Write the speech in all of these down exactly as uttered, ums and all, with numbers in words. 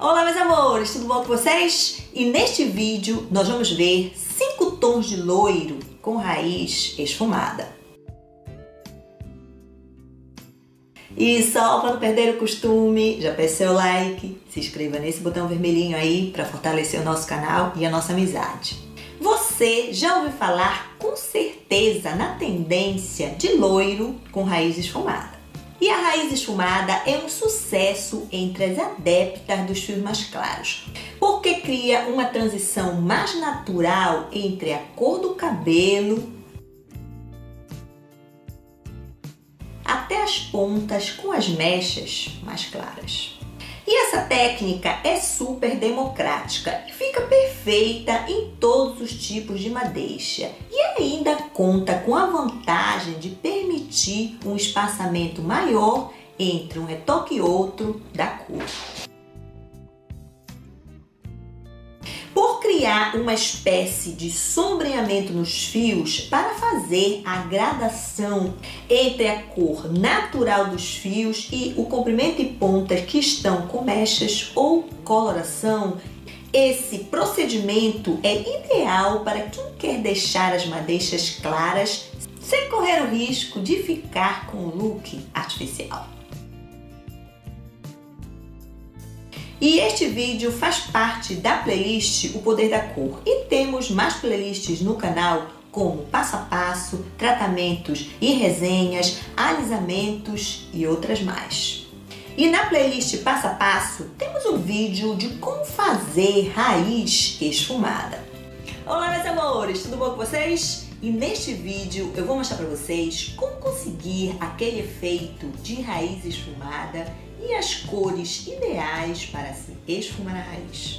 Olá, meus amores, tudo bom com vocês? E neste vídeo nós vamos ver cinco tons de loiro com raiz esfumada. E só para não perder o costume, já peça seu like, se inscreva nesse botão vermelhinho aí para fortalecer o nosso canal e a nossa amizade. Você já ouviu falar com certeza na tendência de loiro com raiz esfumada. E a raiz esfumada é um sucesso entre as adeptas dos fios mais claros, porque cria uma transição mais natural entre a cor do cabelo até as pontas com as mechas mais claras. E essa técnica é super democrática e fica perfeita em todos os tipos de madeixa e ainda conta com a vantagem de permitir um espaçamento maior entre um retoque e outro da cor. Por criar uma espécie de sombreamento nos fios para fazer a gradação entre a cor natural dos fios e o comprimento e pontas que estão com mechas ou coloração, esse procedimento é ideal para quem quer deixar as madeixas claras sem correr o risco de ficar com um look artificial. E este vídeo faz parte da playlist O Poder da Cor e temos mais playlists no canal como passo a passo, tratamentos e resenhas, alisamentos e outras mais. E na playlist passo a passo temos um vídeo de como fazer raiz esfumada. Olá, meus amores, tudo bom com vocês? E neste vídeo eu vou mostrar para vocês como conseguir aquele efeito de raiz esfumada e as cores ideais para se esfumar a raiz.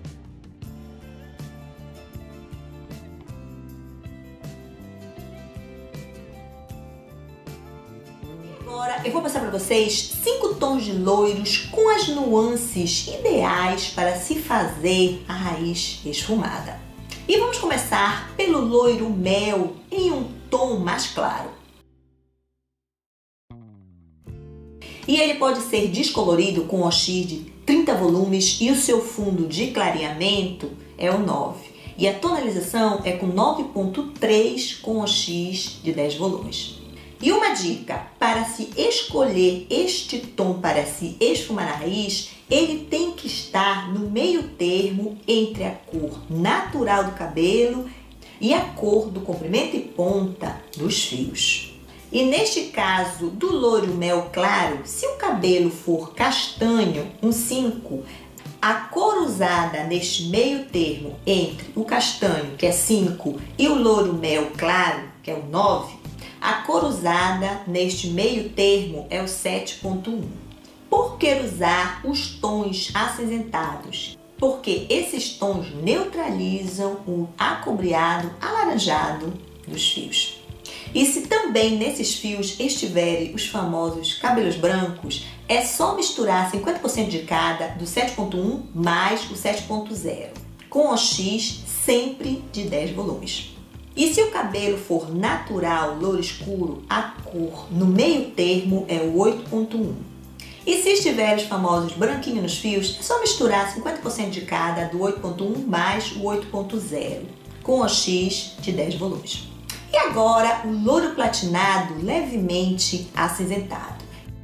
Agora eu vou mostrar para vocês cinco tons de loiros com as nuances ideais para se fazer a raiz esfumada. E vamos começar pelo loiro mel em um tom mais claro. E ele pode ser descolorido com O X de trinta volumes e o seu fundo de clareamento é o nove. E a tonalização é com nove ponto três com O X de dez volumes. E uma dica, para se escolher este tom para se esfumar a raiz, ele tem que estar no meio termo entre a cor natural do cabelo e a cor do comprimento e ponta dos fios. E neste caso do loiro mel claro, se o cabelo for castanho, um cinco, a cor usada neste meio termo entre o castanho, que é cinco, e o loiro mel claro, que é o nove, a cor usada neste meio termo é o sete ponto um. Por que usar os tons acinzentados? Porque esses tons neutralizam o acobreado alaranjado dos fios. E se também nesses fios estiverem os famosos cabelos brancos, é só misturar cinquenta por cento de cada do sete ponto um mais o sete ponto zero, com O X sempre de dez volumes. E se o cabelo for natural, loiro escuro, a cor no meio termo é o oito ponto um. E se estiver os famosos branquinhos nos fios, é só misturar cinquenta por cento de cada do oito ponto um mais o oito ponto zero, com O X de dez volumes. E agora o loiro platinado levemente acinzentado.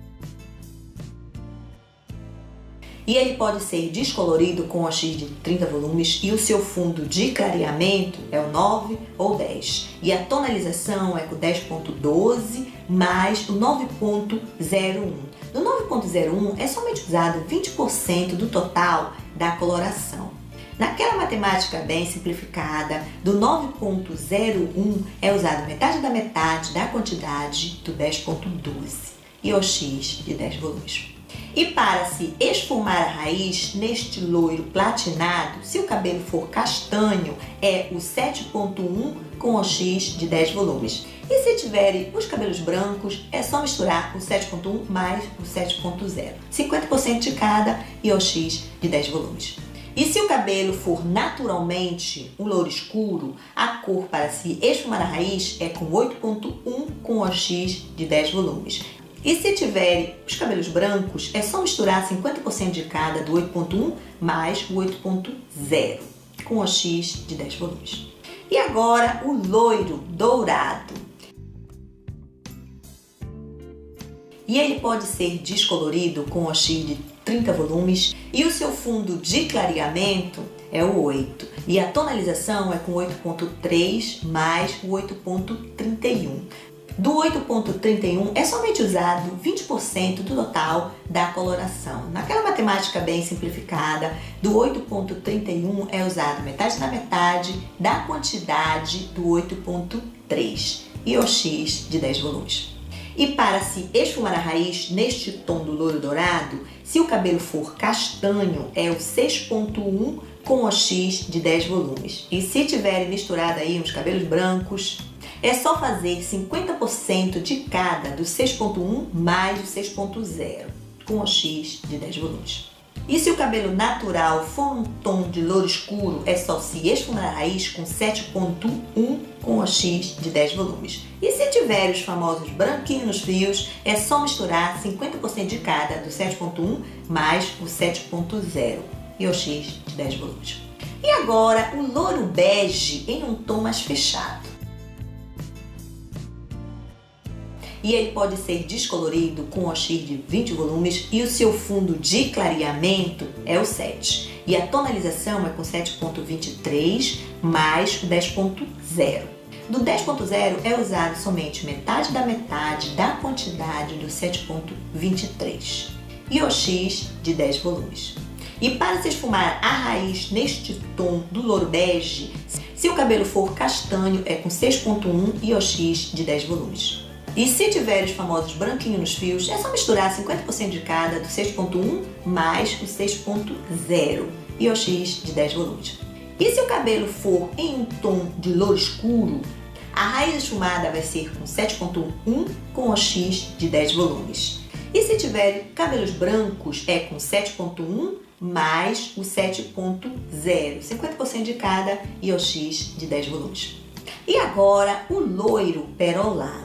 E ele pode ser descolorido com O X de trinta volumes e o seu fundo de clareamento é o nove ou dez. E a tonalização é com dez ponto doze mais o nove ponto zero um. No nove ponto zero um é somente usado vinte por cento do total da coloração. Naquela matemática bem simplificada, do nove ponto zero um é usado metade da metade da quantidade do dez ponto doze e O X de dez volumes. E para se esfumar a raiz neste loiro platinado, se o cabelo for castanho, é o sete ponto um com O X de dez volumes. E se tiverem os cabelos brancos, é só misturar o sete ponto um mais o sete ponto zero. cinquenta por cento de cada e O X de dez volumes. E se o cabelo for naturalmente um louro escuro, a cor para se esfumar a raiz é com oito ponto um com O X de dez volumes. E se tiver os cabelos brancos, é só misturar cinquenta por cento de cada do oito ponto um mais o oito ponto zero, com o X de dez volumes. E agora o loiro dourado. E ele pode ser descolorido com o X de trinta volumes e o seu fundo de clareamento é o oito. E a tonalização é com oito ponto três mais o oito ponto trinta e um. Do oito ponto trinta e um é somente usado vinte por cento do total da coloração. Naquela matemática bem simplificada, do oito ponto trinta e um é usado metade da metade da quantidade do oito ponto três e o X de dez volumes. E para se esfumar a raiz neste tom do loiro dourado, se o cabelo for castanho, é o seis ponto um com o X de dez volumes. E se tiverem misturado aí uns cabelos brancos, é só fazer cinquenta por cento de cada do seis ponto um mais o seis ponto zero, com o X de dez volumes. E se o cabelo natural for um tom de louro escuro, é só se esfumar a raiz com sete ponto um com o X de dez volumes. E se tiver os famosos branquinhos nos fios, é só misturar cinquenta por cento de cada do sete ponto um mais o sete ponto zero e o X de dez volumes. E agora o louro bege em um tom mais fechado. E ele pode ser descolorido com o X de vinte volumes e o seu fundo de clareamento é o sete. E a tonalização é com sete ponto vinte e três mais o dez ponto zero. Do dez ponto zero é usado somente metade da metade da quantidade do sete ponto vinte e três e o X de dez volumes. E para se esfumar a raiz neste tom do louro bege, se o cabelo for castanho é com seis ponto um e o X de dez volumes. E se tiver os famosos branquinhos nos fios, é só misturar cinquenta por cento de cada do seis ponto um mais o seis ponto zero e o X de dez volumes. E se o cabelo for em um tom de louro escuro, a raiz esfumada vai ser com sete ponto um com o X de dez volumes. E se tiver cabelos brancos, é com sete ponto um mais o sete ponto zero, cinquenta por cento de cada e o X de dez volumes. E agora o loiro perolado.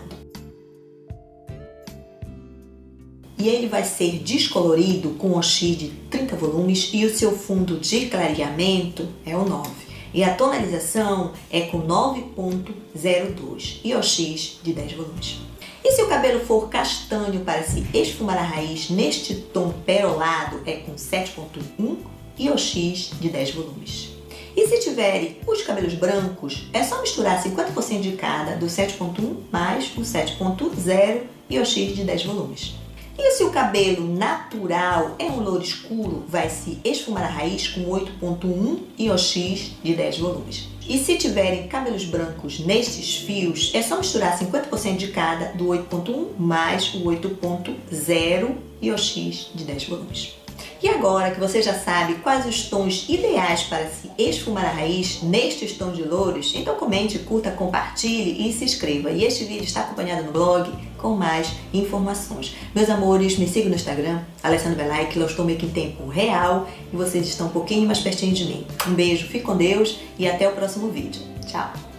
E ele vai ser descolorido com o X de trinta volumes e o seu fundo de clareamento é o nove. E a tonalização é com nove ponto zero dois e o X de dez volumes. E se o cabelo for castanho para se esfumar a raiz neste tom perolado é com sete ponto um e o X de dez volumes. E se tiverem os cabelos brancos, é só misturar cinquenta por cento de cada do sete ponto um mais o sete ponto zero e o X de dez volumes. E se o cabelo natural é um louro escuro, vai se esfumar a raiz com oito ponto um e o X de dez volumes. E se tiverem cabelos brancos nestes fios, é só misturar cinquenta por cento de cada do oito ponto um mais o oito ponto zero e o X de dez volumes. E agora que você já sabe quais os tons ideais para se esfumar a raiz nestes tons de louros, então comente, curta, compartilhe e se inscreva. E este vídeo está acompanhado no blog com mais informações. Meus amores, me sigam no Instagram, Alessandra Belay, que eu estou meio que em tempo real e vocês estão um pouquinho mais pertinho de mim. Um beijo, fique com Deus e até o próximo vídeo. Tchau!